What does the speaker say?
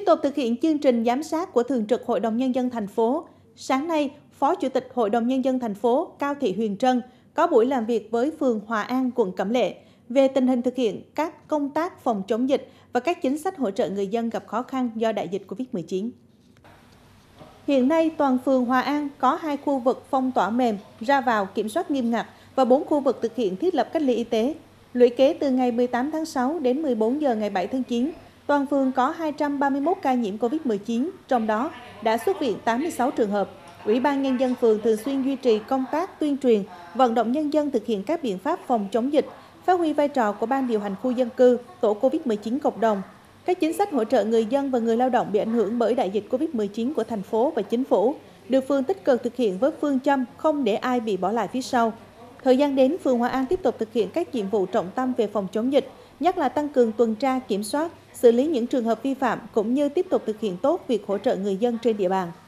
tục thực hiện chương trình giám sát của Thường trực Hội đồng Nhân dân thành phố, sáng nay, Phó Chủ tịch Hội đồng Nhân dân thành phố Cao Thị Huyền Trân có buổi làm việc với phường Hòa An, quận Cẩm Lệ về tình hình thực hiện các công tác phòng chống dịch và các chính sách hỗ trợ người dân gặp khó khăn do đại dịch Covid-19. Hiện nay, toàn phường Hòa An có 2 khu vực phong tỏa mềm, ra vào kiểm soát nghiêm ngặt và 4 khu vực thực hiện thiết lập cách ly y tế. Lũy kế từ ngày 18 tháng 6 đến 14 giờ ngày 7 tháng 9, toàn phường có 231 ca nhiễm Covid-19, trong đó đã xuất viện 86 trường hợp. Ủy ban Nhân dân phường thường xuyên duy trì công tác tuyên truyền, vận động nhân dân thực hiện các biện pháp phòng chống dịch, phát huy vai trò của Ban điều hành khu dân cư, tổ Covid-19 cộng đồng. Các chính sách hỗ trợ người dân và người lao động bị ảnh hưởng bởi đại dịch Covid-19 của thành phố và chính phủ được phường tích cực thực hiện với phương châm không để ai bị bỏ lại phía sau. Thời gian đến, phường Hòa An tiếp tục thực hiện các nhiệm vụ trọng tâm về phòng chống dịch, nhất là tăng cường tuần tra, kiểm soát, xử lý những trường hợp vi phạm cũng như tiếp tục thực hiện tốt việc hỗ trợ người dân trên địa bàn.